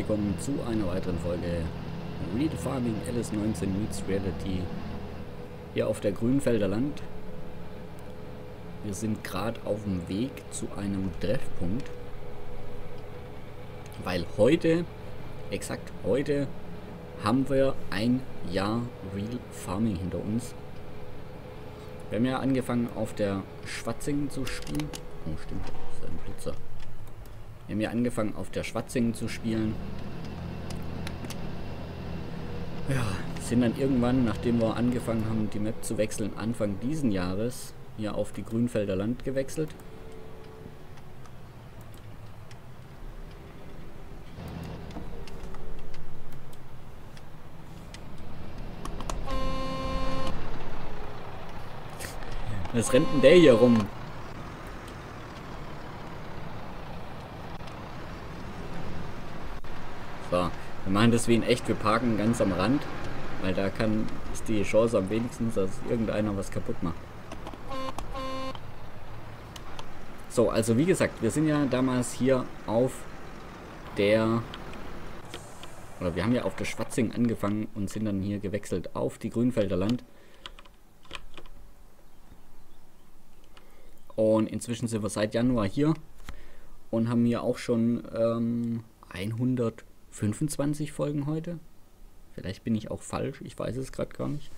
willkommen zu einer weiteren Folge Real Farming LS19 Meets Reality hier auf der Grünfelder Land. Wir sind gerade auf dem Weg zu einem Treffpunkt, weil heute, exakt heute, haben wir ein Jahr Real Farming hinter uns. Wir haben ja angefangen auf der Schwatzingen zu spielen. Oh stimmt, das ist ein Blitzer. Wir haben ja angefangen auf der Schwatzingen zu spielen. Ja, sind dann irgendwann, nachdem wir angefangen haben, die Map zu wechseln, Anfang diesen Jahres hier auf die Grünfelder Land gewechselt. Was rennt denn der hier rum? So, wir machen das wie in echt, wir parken ganz am Rand, weil da ist die Chance am wenigsten, dass irgendeiner was kaputt macht. So, also wie gesagt, wir sind ja damals hier auf der, oder wir haben ja auf der Schwatzing angefangen und sind dann hier gewechselt auf die Grünfelder Land. Und inzwischen sind wir seit Januar hier und haben hier auch schon 125 Folgen heute. Vielleicht bin ich auch falsch, ich weiß es gerade gar nicht.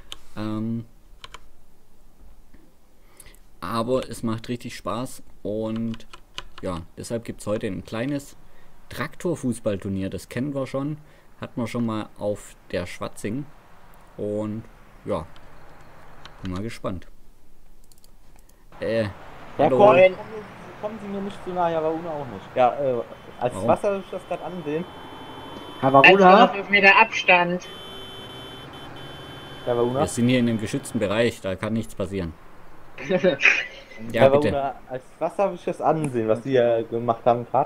Aber es macht richtig Spaß und ja, deshalb gibt es heute ein kleines Traktorfußballturnier. Das kennen wir schon, hatten wir schon mal auf der Schwatzing und ja, bin mal gespannt. Ja, hallo. kommen Sie mir nicht zu nahe, aber Una auch nicht. Ja, als Warum? Wasser ich das gerade ansehen. Havaruna? 5 Meter Abstand. Ja, aber Una. Wir sind hier in einem geschützten Bereich, da kann nichts passieren. Ja, Ja, aber bitte. Una, als Wasser habe ich das ansehen, was Sie hier gemacht haben gerade.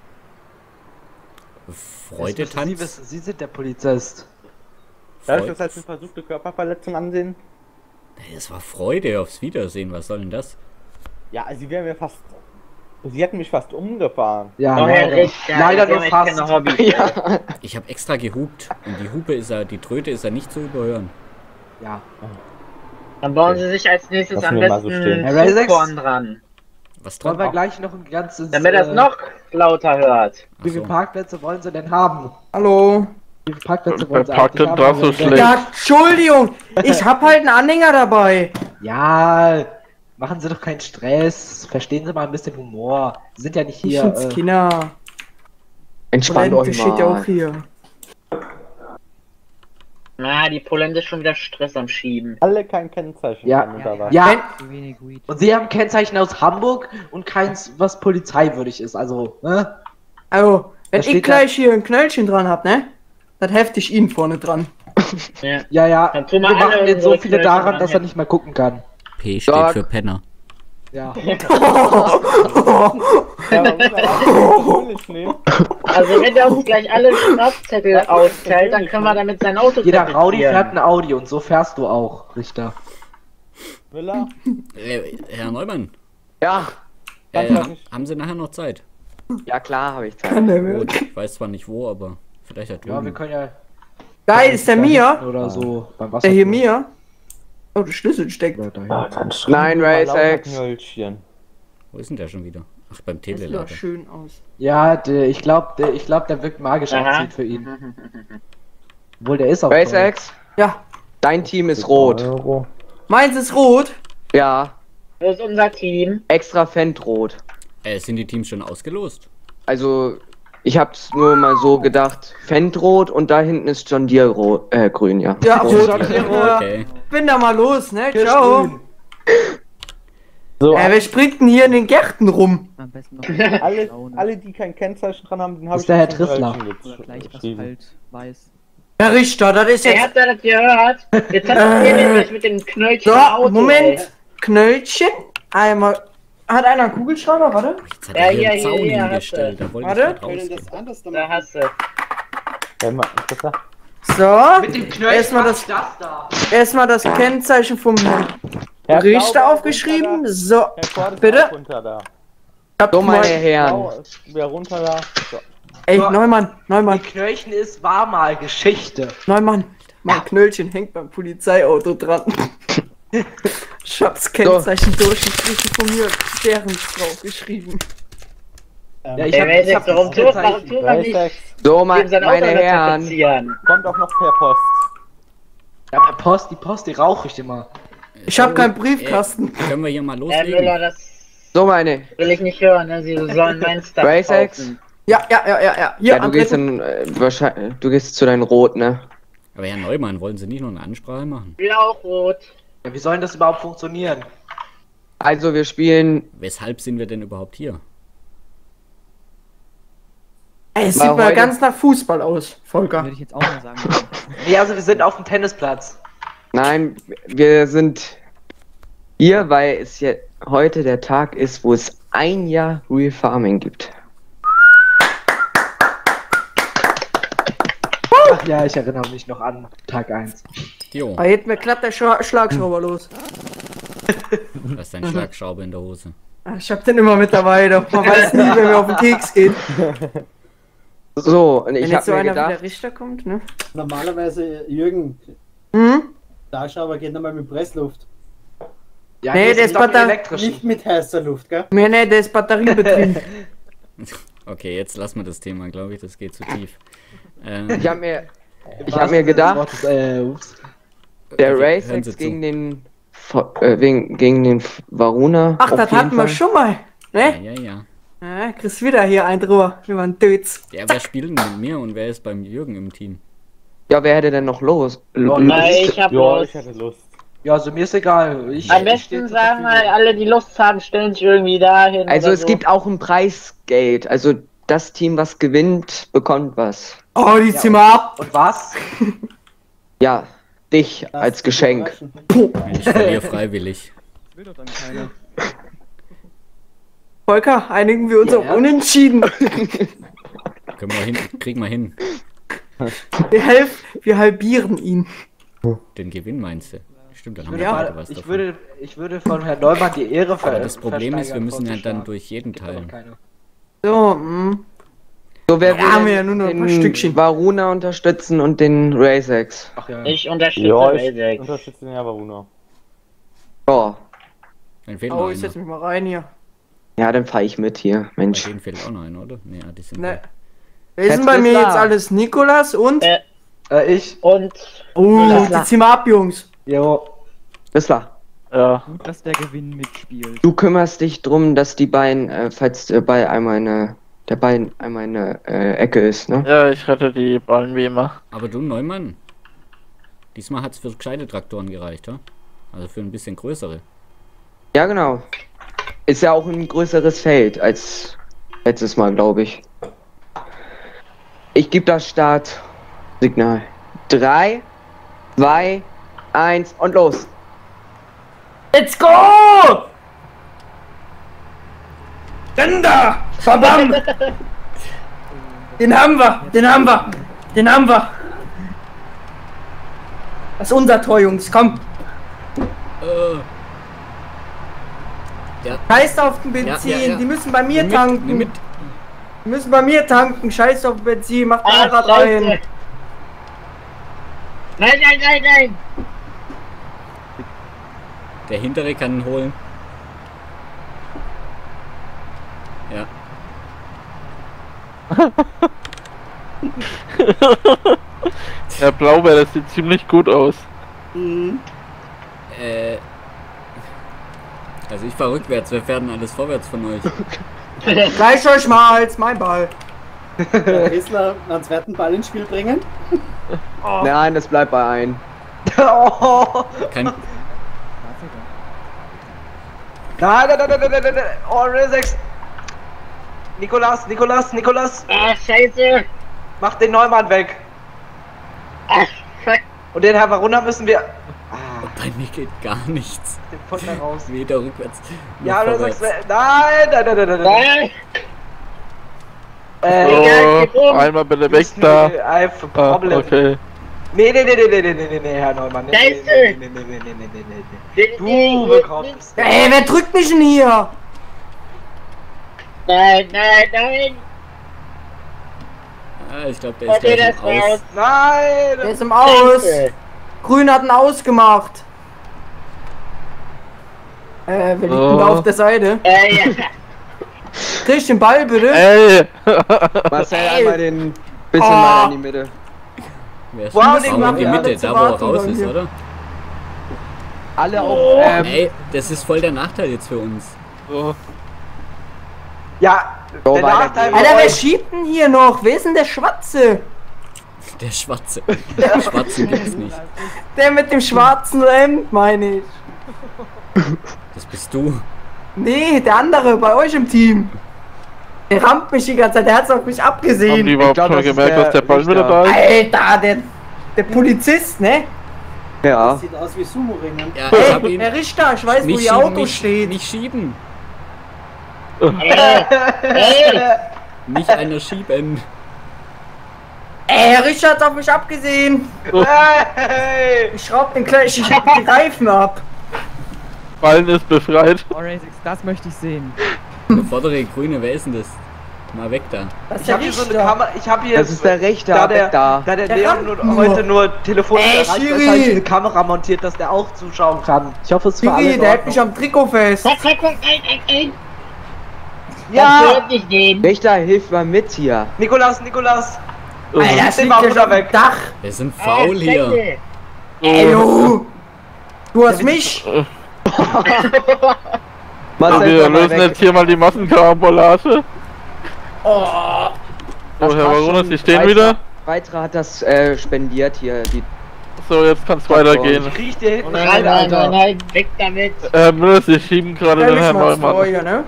Freude tanzt. Sie sind der Polizist. Darf ich das als eine versuchte Körperverletzung ansehen? Es war Freude aufs Wiedersehen, was soll denn das? Ja, Sie wären mir fast. Sie hätten mich fast umgefahren. Ja, Oh, Herr leider, Richter, leider Sie nur haben echt fast. keine Hobbys. Ja. Ich habe extra gehupt und die Hupe ist ja, die Tröte ist ja nicht zu überhören. Ja. Dann bauen Sie sich als nächstes Lassen am wir mal so besten stehen. Herr Razex? Zugkorn dran, Was Wollen dran? wir gleich noch ein ganzes... damit das noch lauter hört. Ach Wie viele so. Parkplätze wollen Sie denn haben? Hallo. Wie viele Parkplätze wollen Sie parkt eigentlich denn da so haben? schlecht? Ja, Entschuldigung, ich hab halt einen Anhänger dabei. Ja, machen Sie doch keinen Stress. Verstehen Sie mal ein bisschen Humor. Sie sind ja nicht Ich hier... schütze Kinder. Entspannt Das euch steht ja auch mal. hier. Na, die Polente ist schon wieder Stress am Schieben. Alle kein Kennzeichen. Ja, haben da was. ja. Und Sie haben Kennzeichen aus Hamburg und keins, was polizeiwürdig ist. Also, ne? Also, wenn Da steht ich gleich hier ein Knöllchen dran hab, ne? Dann hefte ich ihn vorne dran. Ja. Ja, ja. Dann Wir tun wir alle machen jetzt so unsere viele Knöllchen daran, dran, dass er ja. nicht mehr gucken kann. P steht Sag. für Penner. Ja. Ja, aber Una, persönlich nehmen. Also wenn der uns gleich alle Strafzettel austeilt, dann können wir damit sein Auto Jeder Rowdy konfiszieren. fährt ein Audi und so fährst du auch, Richter. Müller? Herr Neumann, Ja, haben Sie nachher noch Zeit? ja klar habe ich Zeit. Kann der mir? Gut, ich weiß zwar nicht wo, aber vielleicht da Ja, wir drüben. können ja. Geil, ist der da mir? hinten oder so beim Wasser. Der hier mir? Oh, der Schlüssel steckt. Oder da hinten. Nein, Racex. Wo ist denn der schon wieder? Ach, beim Das sieht doch Telelader. schön aus. Ja, ich glaube, der wirkt magisch Aha. anziehend für ihn. Obwohl der ist auch. Racex, Ja, dein Team ist rot. meins ist rot. Ja, Wo ist unser Team? extra Fendt-rot. Sind die Teams schon ausgelost? Also, ich hab's nur mal so gedacht, Fendt-rot und da hinten ist John Deere grün, ja. Ja, Rot. rot. Okay. Bin da mal los, ne? Hier ist Ciao. grün. So, Wer springt denn hier in den Gärten rum? Am besten noch alle, die kein Kennzeichen dran haben, den habe Ist ich der Herr jetzt in Trissler. Knöllchen oder gleich geschrieben. Asphalt weiß. Herr Richter, das ist Ihr jetzt... habt ja das gehört. Jetzt hast du hier nämlich mit dem Knöllchen So, im Auto. Moment. Knöllchen. Einmal... Hat einer einen Kugelschreiber? Warte. Jetzt hat er hier Ja, einen Zaun hier, hingestellt, da wollte Warte. ich nicht rausgehen. Da hast du. Trissler? So. Mit dem Knöllchen Erstmal das- macht da. Erstmal das Kennzeichen vom Herrn Herr Richter Blau, aufgeschrieben. runter So. da. Herr Kord ist Bitte? auch runter da. Hab So, meine mal- Herren. Blau ist wieder runter da. So. Ey, Neumann, Die Knöllchen war mal Geschichte. Neumann. Mein Knöllchen hängt beim Polizeiauto dran. Ich hab's Kennzeichen durchgestrichen von mir, Sterns draufgeschrieben. Ja, ich Der hab jetzt warum tut man nicht So, ihm sein Auto meine Herren. identifizieren? Kommt auch noch per Post. Ja, per Post, die rauche ich immer. Ich hab keinen Briefkasten. Können wir hier mal Herr loslegen? Müller, das So, meine. will ich nicht hören, ne? Sie sollen meinen Stuff Racex? kaufen. Ja. Hier, Ja, du gehst antreten. dann wahrscheinlich, du gehst zu deinem Rot, ne? Aber Herr Neumann, wollen Sie nicht noch eine Ansprache machen? Blau-Rot. Ja, wie soll denn das überhaupt funktionieren? Also, wir spielen. Weshalb sind wir denn überhaupt hier? Ey, es Mal sieht mal heute- ganz nach Fußball aus, Volker. Würde ich jetzt auch mal sagen. Nee, also wir sind auf dem Tennisplatz. Nein, wir sind hier, weil es ja heute der Tag ist, wo es ein Jahr Real Farming gibt. Ach ja, ich erinnere mich noch an Tag 1. Jo, Da geht mir glatt der Schlagschrauber los. da ist ein Schlagschraube in der Hose. Ach, ich hab den immer mit dabei, doch man weiß nie, wenn mir auf den Keks geht. So, und Wenn ich jetzt so habe mir einer wie der gedacht, Richter kommt, ne? Normalerweise, Jürgen, Hm? Schlagschrauber geht nochmal mit Pressluft. Ja, Nee, hier der ist ist doch Batter- elektrisch. Nicht mit heißer Luft, gell? Nee, der ist batteriebetrieben. Okay, jetzt lassen wir das Thema, glaube ich, das geht zu tief. ich habe mir gedacht, Ups. der Okay, Race hören Sie jetzt gegen den Varuna. Ach, auf das jeden hatten wir Fall. schon mal, Ja, ne? ja. Ja, kriegst wieder hier ein drüber, über einen Dötz. Ja, wer spielt denn mit mir und wer ist beim Jürgen im Team? Ja, wer hätte denn noch los? Nein, ich hab Ja, Lust. ich hätte Lust. Ja, also mir ist egal. Am besten sagen halt alle, die Lust haben, stellen sich irgendwie dahin. Also oder es so. gibt auch ein Preisgeld. Also das Team, was gewinnt, bekommt was. Oh, die ziehen wir ab. Und was? Ja, dich Das als ist Geschenk. überraschend. Ich verliere freiwillig. Will doch dann keiner. Volker, einigen wir uns Ja. auf Unentschieden. Können wir hin, kriegen wir hin. Wir halbieren ihn. Den Gewinn meinst du? Stimmt, dann haben wir Ja. beide was davon. Ich würde von Herrn Neumann die Ehre Aber das Problem ist, wir versteigern, müssen ja dann vorzuschlagen. durch jeden Gibt aber teilen. keine. So, So, wer Ja, haben wir will ja nur noch ein paar den Stückchen. Varuna unterstützen und den Racex? Ach ja. Ich unterstütze Ja, ich Racex. unterstütze den Varuna. Oh, Dann fehlt Oh, noch ich setz einer. mich mal rein hier. ja, dann fahre ich mit hier, Bei Mensch. denen fehlt auch noch einer, oder? Nee, die sind Ne. Wer ist denn bei Jetzt mir ist jetzt da. alles? Nikolas und? Ich. Und Oh, die ziehen wir ab, Jungs. Jo. Bisla, Gut, dass der Gewinn mitspielt. du kümmerst dich drum, dass die Beine, falls der Ball einmal in der Ecke ist, ne? Ja, ich rette die Ballen wie immer. Aber du, Neumann, diesmal hat es für gescheite Traktoren gereicht, ja? Also für ein bisschen größere. Ja, genau. Ist ja auch ein größeres Feld als letztes Mal, glaube ich. Ich gebe das Startsignal. 3, 2, 1 und los. Let's go! Ränder! Verbam! Den haben wir! Das ist unser Tor, Jungs, komm! Ja. Scheiß auf den Benzin, Ja. die müssen bei mir Nimm tanken. mit. Die müssen bei mir tanken, scheiß auf Benzin, mach Ah, Fahrrad Scheiße. rein. Nein! Der hintere kann ihn holen. Ja. Der Blaubeer, das sieht ziemlich gut aus. Also ich fahr rückwärts, wir fähren alles vorwärts von euch. Gleich euch mal als mein Ball. Der Kessler einen zweiten Ball ins Spiel bringen. Nein, das bleibt bei ein. Oh. Kann, Nein. Oh, Racex. Nikolas. Ah, Scheiße! Mach den Neumann weg. Ach, fuck! Und den Herr Varuna müssen wir. bei mir geht gar nichts. Den Futter raus. Weder rückwärts noch Ja, vorwärts. Racex. Nein. Nein! Oh, geht um. einmal bitte weg da. I have a Ah, problem. okay. Nee, Herr Neumann. Scheiße. Du bekommst. Ey, wer drückt mich denn hier? Nein! Ah, ich glaube, der ist Okay, gleich das im Aus. war's. Nein! Der ist im Aus. Danke. Grün hat ihn ausgemacht. Wer liegt denn da auf der Seite? Ja. Krieg ich den Ball bitte? Ey! Marcel, Ey. einmal den bisschen Oh. mal in die Mitte. Wer ist Wow, wow, den in machen die wir Mitte, alle da zu wo er warten raus dann ist, hier. oder? Alle auf. Ey, das ist voll der Nachteil jetzt für uns. So. Ja, So, der weiter Nachteil geht's. Alter, für wer euch- schiebt denn hier noch? Wer ist denn der Schwarze? Der Schwarze. Den Schwarzen gibt's nicht. Der mit dem schwarzen Hemd, meine ich. Das bist du. Nee, der andere bei euch im Team. Der rammt mich die ganze Zeit, der hat's auf mich Haben abgesehen. die überhaupt glaub, schon das ist gemerkt, der dass der Ball Richter. wieder da ist? Alter, der Polizist, ne? Ja. Sieht aus wie Sumo-Ringen. Ja, ich hab Hey, ihn. Herr Richter, ich weiß, wo Nicht Ihr schieben, Auto nicht, steht. nicht schieben. Ey, Nicht einer schieben. Herr Richter hat's auf mich abgesehen. Hey! Ich schraub den gleich, ich hab die Reifen ab. Ballen ist befreit. Orazix, das möchte ich sehen. Der vordere Grüne, wer ist denn das? Mal weg da. Das ist Ich der habe hier so eine Richter. Kamera. Ich habe hier. Das ist der Richter, Da der, da. da der Der Leon rammt nur, heute nur telefonisch Ey, erreicht, Schiri! ist, habe ich eine Kamera montiert, dass der auch zuschauen kann. Ich hoffe, es ist für alle Siri, in der hält Ordnung. mich am Trikot fest. zack, ein. Das Ja! wird nicht gehen. Richter, hilf mal mit hier. Nikolas! Alter, das Den liegt war ja runter schon weg. weg. Dach. Wir sind faul hier. Scheiße. Ey, du hast mich. Marcel, Wir komm mal lösen weg. jetzt hier mal die Massenkarambolage. Oh. Das So, Herr passt Baronis, schon. Sie stehen Weitra- wieder. Weitra hat das spendiert hier. Die So, jetzt kann's weitergehen. Ich krieg dir hinten Nein, rein, nein, Alter. nein, weg damit. Herr Müller, Sie schieben gerade Stell den mich Herrn mal vor Neumann. hier, ne?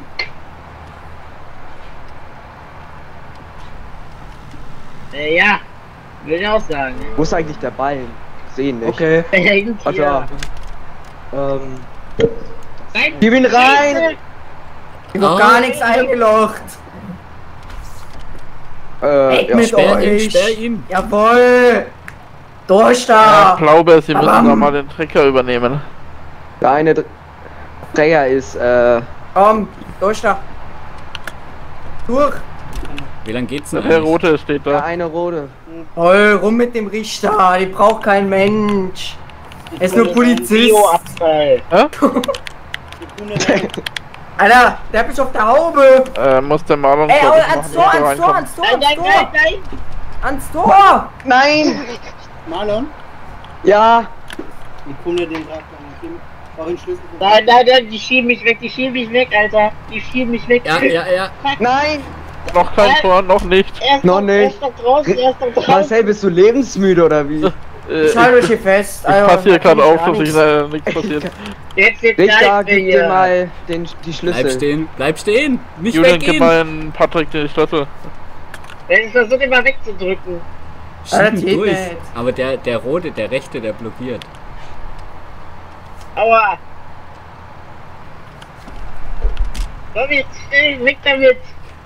Ja, will ich auch sagen. wo ist eigentlich der Ball? Sehen nicht. Okay. Hängt Also, hier. Nein, gib ihn rein! Scheiße. Ich hab gar nichts eingelocht. Weg Ja. mit Sperr ihn, euch. sperr ihn. Jawohl. Durch Ich da. glaube, Sie müssen Bam. da mal den Trecker übernehmen. Der eine Träger ist, Komm, durch da. Durch. Wie lange geht's denn Der eigentlich? Rote steht der da. eine rote. Toll, rum mit dem Richter. Die braucht kein Mensch. Er ist nur Polizist. Bioabfall. Alter, der hat mich auf der Haube. Muss der Marlon Ey, glaub ich, ans machen, Tor, dass er ans Tor, reinkommt. ans Tor, Nein, ans nein, Tor. nein, nein. Ans Tor. Nein! Marlon, Ja! die Kunde den Traktor. Auch den Schlüssel. Nein, nein, nein, die schieben mich weg, Alter. Die schieben mich weg. Ja. Nein! Noch kein Tor, noch nicht. Noch nicht. Er ist doch draußen. Marcel, bist du lebensmüde oder wie? Ich halte euch hier fest. Ich passe hier gerade auf, dass ich sich nichts passiert. Jetzt Richter, zeigt mir gib dir hier. mal die Bleib Schlüssel. stehen, bleib stehen. Nicht Julian, gib weggehen. mal Patrick den Schlüssel. Ich versuche immer wegzudrücken. Alter, Schieben geht durch. nicht. Aber der rote, der rechte, der blockiert. Aua. Komm jetzt, schnell, weg damit.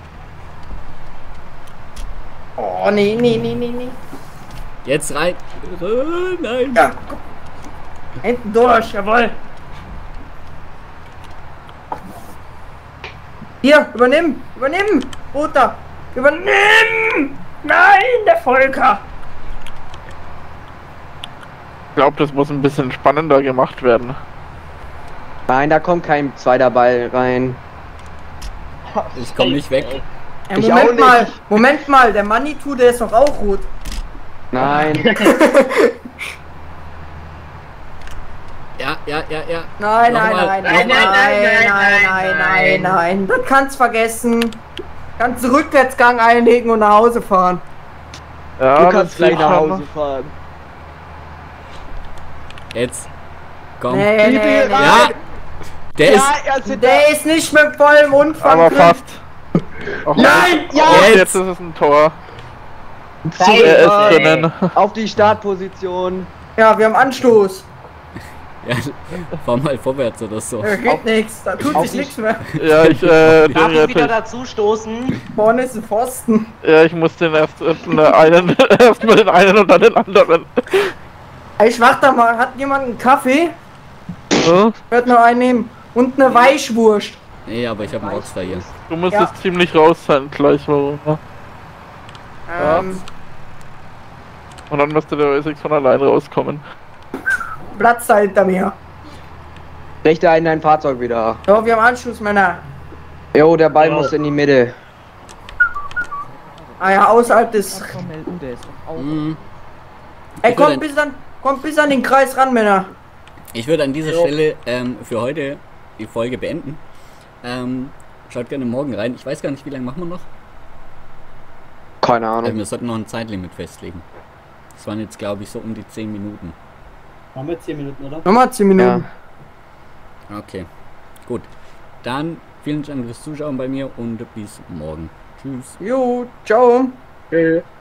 Oh, nee. Jetzt rein. Nein. Ja. Hinten durch, jawohl. Hier, übernimm. Roter. Übernimm. Nein, der Volker. Ich glaube, das muss ein bisschen spannender gemacht werden. Nein, da kommt kein zweiter Ball rein. Ich komm nicht weg. Ja, Ich auch nicht. Moment mal, der Manitou, der ist doch auch rot. Nein. Ja. Nein, Nochmal. nein. Das kannst vergessen. Kannst Rückwärtsgang einlegen und nach Hause fahren. Ja, Du kannst gleich geht nach schon. Hause fahren. Jetzt. Komm. Nee. Ja. Der ist. er ist Der ist nicht mit vollem Umfang Aber drin. fast. Ach, Nein, ja! Jetzt ist es ein Tor. Er ist drinnen. auf die Startposition. Ja, wir haben Anstoß. Ja, fahr mal vorwärts oder so. Geht nichts, da tut auf sich die- nichts mehr. Ja, ich, Darf den ich wieder rette dazu stoßen? Vorne ist ein Pfosten. ich. Ja, ich muss den erst einen, erstmal den einen und dann den anderen. Ich warte da mal, hat jemand einen Kaffee? Ja? Ich werde noch einen nehmen. Und eine Weichwurst. Nee, aber ich hab einen Rockstar hier. Du müsstest ziemlich raus sein gleich, warum? Ne? Und dann müsste der O6 von allein rauskommen. Platz da hinter mir. Richte ein dein Fahrzeug wieder. So, wir haben Anschluss, Männer. Jo, der Ball muss in die Mitte. Ah ja, außerhalb des... Der ist doch auch. Ey, Ich würde kommt bis an den Kreis ran, Männer. Ich würde an dieser Stelle für heute die Folge beenden. Schaut gerne morgen rein. Ich weiß gar nicht, wie lange machen wir noch? Keine Ahnung. Wir sollten noch ein Zeitlimit festlegen. Das waren jetzt, glaube ich, so um die 10 Minuten. Haben wir 10 Minuten, oder? Nochmal 10 Minuten. Okay, gut. Dann vielen Dank fürs Zuschauen bei mir und bis morgen. Tschüss. Jo, ciao. Tschüss.